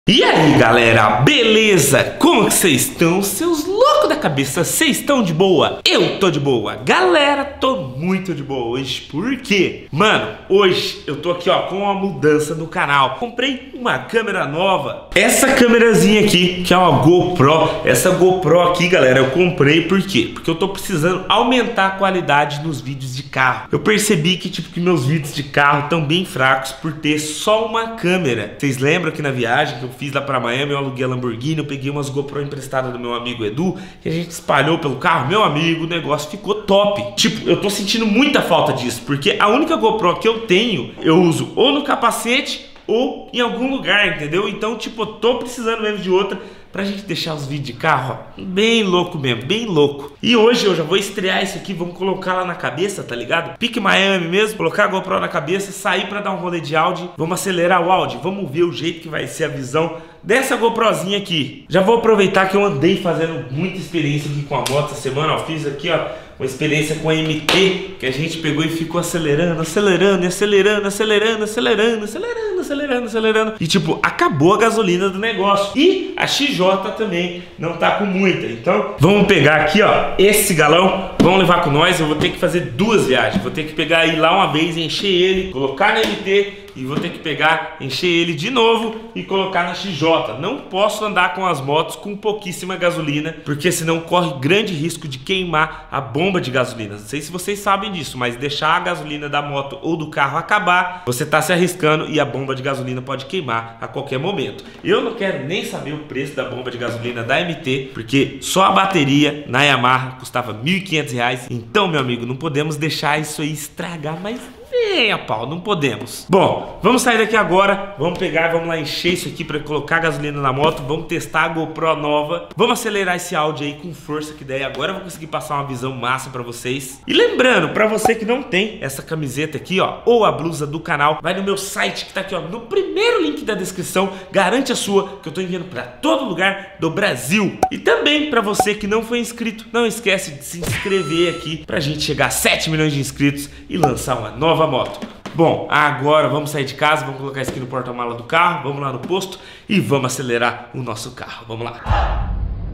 E aí galera, beleza? Como que vocês estão? Seus loucos da cabeça, vocês estão de boa? Eu tô de boa. Galera, tô muito de boa hoje. Por quê? Mano, hoje eu tô aqui ó com uma mudança no canal. Comprei uma câmera nova. Essa câmerazinha aqui, que é uma GoPro. Essa GoPro aqui, galera, eu comprei por quê? Porque eu tô precisando aumentar a qualidade nos vídeos de carro. Eu percebi que que meus vídeos de carro estão bem fracos por ter só uma câmera. Vocês lembram que na viagem que eu fiz lá pra Miami, eu aluguei a Lamborghini, eu peguei umas GoPro emprestadas do meu amigo Edu, que a gente espalhou pelo carro. Meu amigo, o negócio ficou top. Tipo, eu tô sentindo muita falta disso, porque a única GoPro que eu tenho, eu uso ou no capacete ou em algum lugar, entendeu? Então, tipo, eu tô precisando mesmo de outra pra gente deixar os vídeos de carro, ó, bem louco mesmo, bem louco. E hoje eu já vou estrear isso aqui, vamos colocar lá na cabeça, tá ligado? Pique Miami mesmo, colocar a GoPro na cabeça, sair pra dar um rolê de Audi. Vamos acelerar o Audi, vamos ver o jeito que vai ser a visão dessa GoProzinha aqui. Já vou aproveitar que eu andei fazendo muita experiência aqui com a moto essa semana, ó, fiz aqui, ó, uma experiência com a MT, que a gente pegou e ficou acelerando, acelerando, acelerando, acelerando, acelerando, acelerando, acelerando, acelerando. E tipo, acabou a gasolina do negócio. E a XJ também não tá com muita. Então, vamos pegar aqui, ó, esse galão, vamos levar com nós. Eu vou ter que fazer duas viagens. Vou ter que pegar aí lá uma vez, encher ele, colocar na MT, e vou ter que pegar, encher ele de novo e colocar na XJ. Não posso andar com as motos com pouquíssima gasolina, porque senão corre grande risco de queimar a bomba de gasolina. Não sei se vocês sabem disso, mas deixar a gasolina da moto ou do carro acabar, você tá se arriscando e a bomba de gasolina pode queimar a qualquer momento. Eu não quero nem saber o preço da bomba de gasolina da MT, porque só a bateria na Yamaha custava R$ 1.500. Então, meu amigo, não podemos deixar isso aí estragar mais nem a pau, não podemos. Bom, vamos sair daqui agora, vamos pegar, vamos lá encher isso aqui para colocar gasolina na moto, vamos testar a GoPro nova, vamos acelerar esse áudio aí com força, que daí agora eu vou conseguir passar uma visão massa para vocês. E lembrando, para você que não tem essa camiseta aqui, ó, ou a blusa do canal, vai no meu site que tá aqui, ó, no primeiro link da descrição, garante a sua, que eu tô enviando para todo lugar do Brasil. E também para você que não foi inscrito, não esquece de se inscrever aqui pra gente chegar a 7 milhões de inscritos e lançar uma nova moto. Bom, agora vamos sair de casa, vamos colocar isso aqui no porta-mala do carro, vamos lá no posto e vamos acelerar o nosso carro. Vamos lá.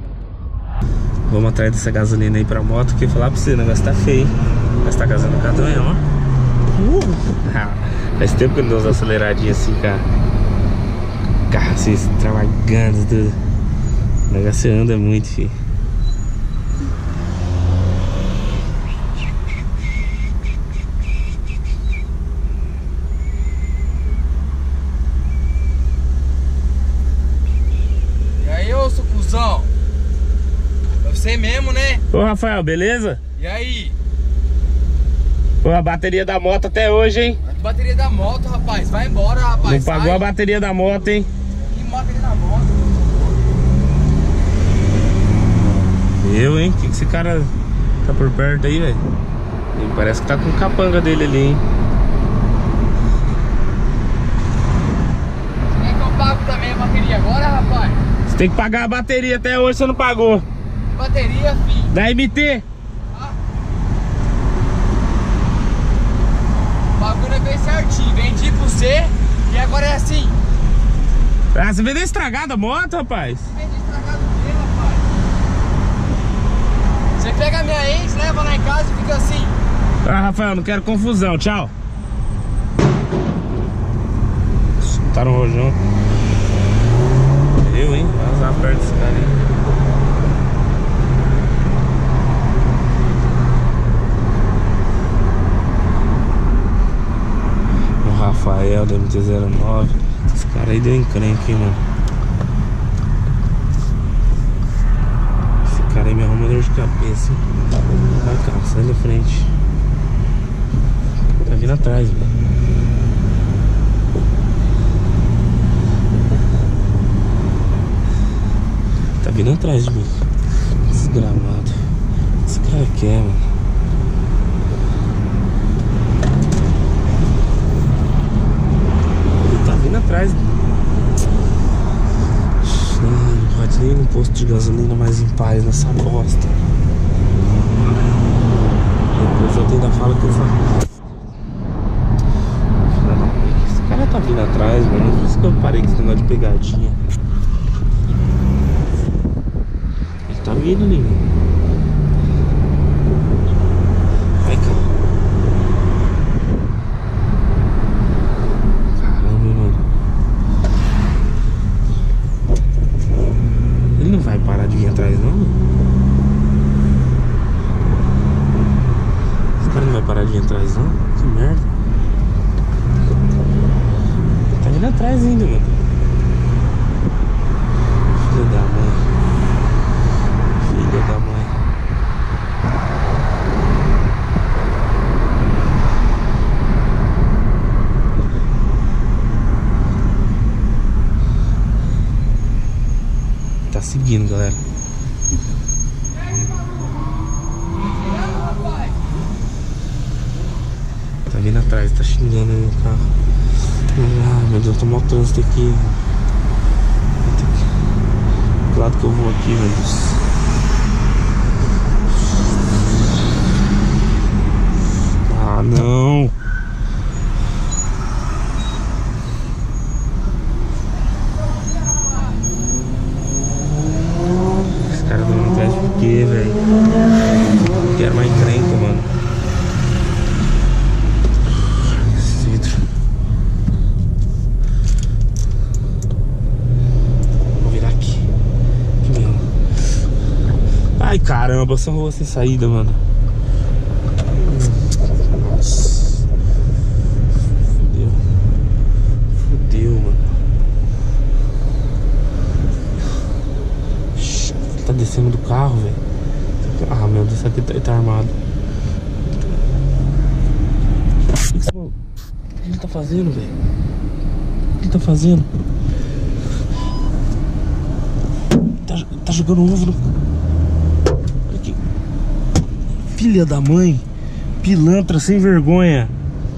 Vamos atrás dessa gasolina aí pra moto, que falar pra você, o negócio tá feio, hein? Gastar gasolina no carro também, ó. Faz tempo que eu não dou umas aceleradinhas assim, cara. Carro assim, extravagando, tudo. O negócio anda muito, filho. É você mesmo, né? Ô Rafael, beleza? E aí? Pô, a bateria da moto até hoje, hein? A bateria da moto, rapaz, vai embora, rapaz. Não pagou a bateria da moto, hein? Que bateria da moto? Hein? Que esse cara tá por perto aí, velho? Ele parece que tá com o capanga dele ali, hein? Você quer que eu pago também a bateria agora, rapaz? Você tem que pagar a bateria, até hoje você não pagou. Que bateria, filho? Da MT. Ah. O bagulho é bem certinho, vendi pra você e agora é assim. Ah, você vendeu estragada a moto, rapaz? Vendi estragado o quê, rapaz? Você pega a minha ex, leva lá em casa e fica assim. Ah, Rafael, não quero confusão, tchau. Tá no rojão. Eu, hein? Vai usar perto desse cara aí. O Rafael da MT-09. Esse cara aí deu encrenque, hein, mano. Esse cara aí me arruma dor de cabeça, hein? Vai, cara, sai da frente. Tá vindo atrás, velho. Tá vindo atrás de mim. Desgramado. Esse cara quer, mano. Ele tá vindo atrás. Não pode nem ir no posto de gasolina mais em paz nessa bosta. Depois eu ainda falo que eu falo. Esse cara tá vindo atrás, mano. Por isso que eu parei com esse negócio de pegadinha. vindo, lindo. Vai, cara. Caramba, mano. Ele não vai parar de vir atrás, não? Esse cara não vai parar de vir atrás, não? Que merda. Tá vindo atrás ainda, mano. Filha da mãe. Filha da mãe. Tá seguindo, galera. Tá vindo atrás, tá xingando aí o carro. Ah, meu Deus, tá mal trânsito aqui. Do lado que eu vou aqui, meu Deus. Ah, não. Esse cara tá indo atrás por quê, velho? Não quero mais encrenca, mano. Esse vidro. Vou virar aqui. Aqui mesmo. Ai, caramba, essa rua sem saída, mano. Nossa. Fudeu. Fudeu, mano. Tá descendo do carro, velho. Ah, meu Deus, aqui tá armado. O que ele tá fazendo, velho? O que ele tá fazendo? Tá jogando ovo no... Olha aqui. Filha da mãe. Pilantra sem vergonha.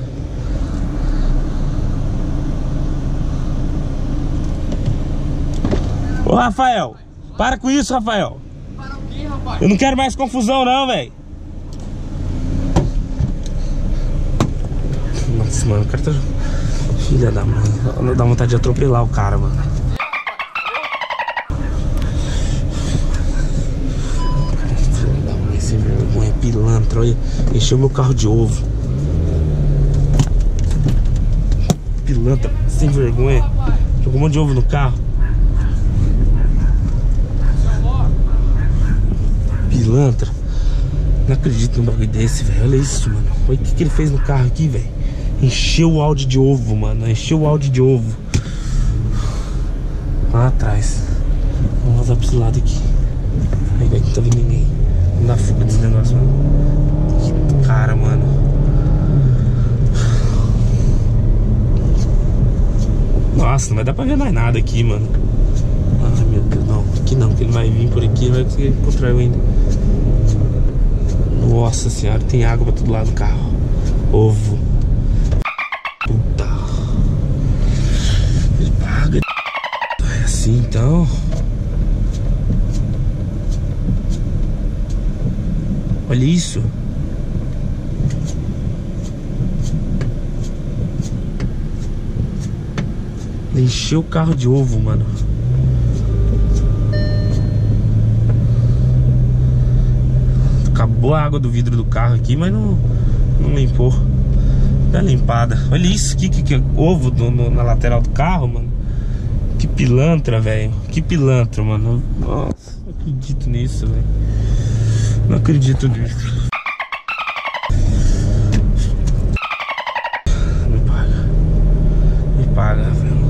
Ô, Rafael, para com isso, Rafael. Para o quê, rapaz? Eu não quero mais confusão não, velho. Nossa, mano, o cara tá... Filha da mãe. Dá vontade de atropelar o cara, mano. Filha da mãe, sem vergonha, pilantra. Olha, encheu meu carro de ovo. Pilantra, sem vergonha. Jogou um monte de ovo no carro. Pilantra. Não acredito num bagulho desse, velho. Olha isso, mano. Olha o que ele fez no carro aqui, velho. Encheu o áudio de ovo, mano. Encheu o áudio de ovo. Lá atrás. Vamos vazar pra esse lado aqui. Aí, velho, não tá vendo ninguém. Não dá fuga desse negócio, mano. Que cara, mano. Nossa, não vai dar pra ver mais nada aqui, mano. Ai, meu Deus, não. Aqui não, que ele vai vir por aqui e vai conseguir encontrar eu ainda. Nossa senhora, tem água pra todo lado do carro. Ovo. Puta. Ele paga. É assim então. Olha isso. Ele encheu o carro de ovo, mano. Acabou a água do vidro do carro aqui, mas não limpou. Dá limpada. Olha isso, que é ovo na lateral do carro, mano. Que pilantra, velho. Que pilantra, mano. Nossa, não acredito nisso, velho. Não acredito nisso. Me paga. Me paga, velho.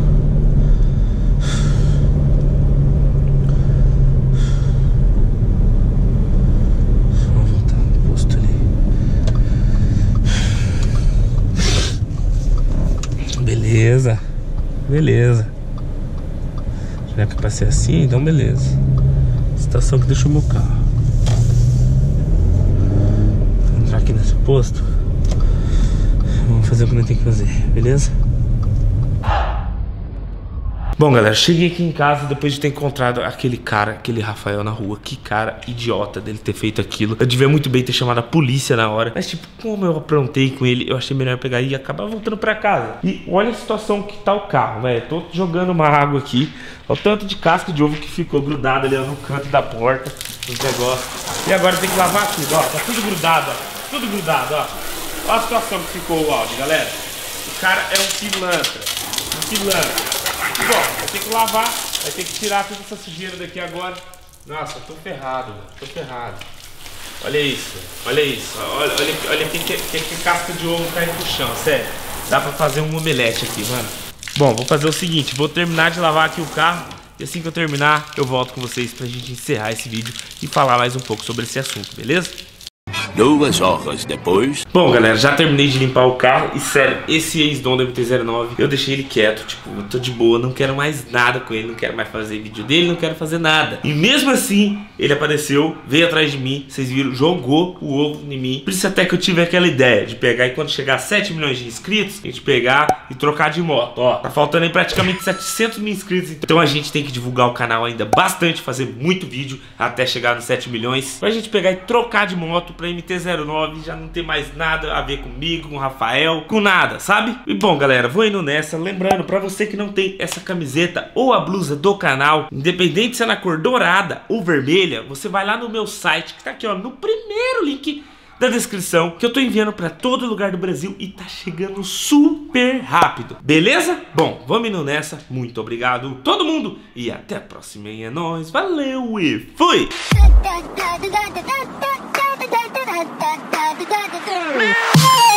Beleza, beleza. Já que pra ser assim, então beleza. Situação que deixou meu carro. Vou entrar aqui nesse posto. Vamos fazer o que nós temos que fazer, beleza? Bom, galera, cheguei aqui em casa depois de ter encontrado aquele cara, aquele Rafael na rua. Que cara idiota dele ter feito aquilo. Eu devia muito bem ter chamado a polícia na hora. Mas tipo, como eu aprontei com ele, eu achei melhor pegar e acabar voltando pra casa. E olha a situação que tá o carro, velho. Tô jogando uma água aqui. Olha o tanto de casca de ovo que ficou grudado ali no canto da porta. os negócios. E agora tem que lavar tudo, ó. Tá tudo grudado, ó. Tudo grudado, ó. Olha a situação que ficou o áudio, galera. O cara é um pilantra. Um pilantra. Bom, vai ter que lavar, vai ter que tirar toda essa sujeira daqui agora. Nossa, eu tô ferrado, mano. Tô ferrado. Olha isso, olha isso. Olha que casca de ovo caindo pro chão, sério. Dá pra fazer um omelete aqui, mano. Bom, vou fazer o seguinte, vou terminar de lavar aqui o carro. E assim que eu terminar, eu volto com vocês pra gente encerrar esse vídeo e falar mais um pouco sobre esse assunto, beleza? 2 horas depois. Bom, galera, já terminei de limpar o carro. E sério, esse ex-dono da MT-09, eu deixei ele quieto. Tipo, eu tô de boa, não quero mais nada com ele. Não quero mais fazer vídeo dele, não quero fazer nada. E mesmo assim, ele apareceu, veio atrás de mim. Vocês viram, jogou o ovo em mim. Por isso até que eu tive aquela ideia de pegar e quando chegar a 7 milhões de inscritos, a gente pegar e trocar de moto. Ó, tá faltando aí praticamente 700 mil inscritos. Então a gente tem que divulgar o canal ainda bastante, fazer muito vídeo até chegar nos 7 milhões. Pra gente pegar e trocar de moto pra MT-09, já não ter mais nada a ver comigo, com o Rafael, com nada, sabe? E bom, galera, vou indo nessa. Lembrando, pra você que não tem essa camiseta ou a blusa do canal, independente se é na cor dourada ou vermelha, você vai lá no meu site, que tá aqui, ó, no primeiro link da descrição, que eu tô enviando pra todo lugar do Brasil e tá chegando super rápido, beleza? Bom, vamos indo nessa. Muito obrigado todo mundo e até a próxima. É nóis, valeu e fui! Da da da da da da da da da da da da da da.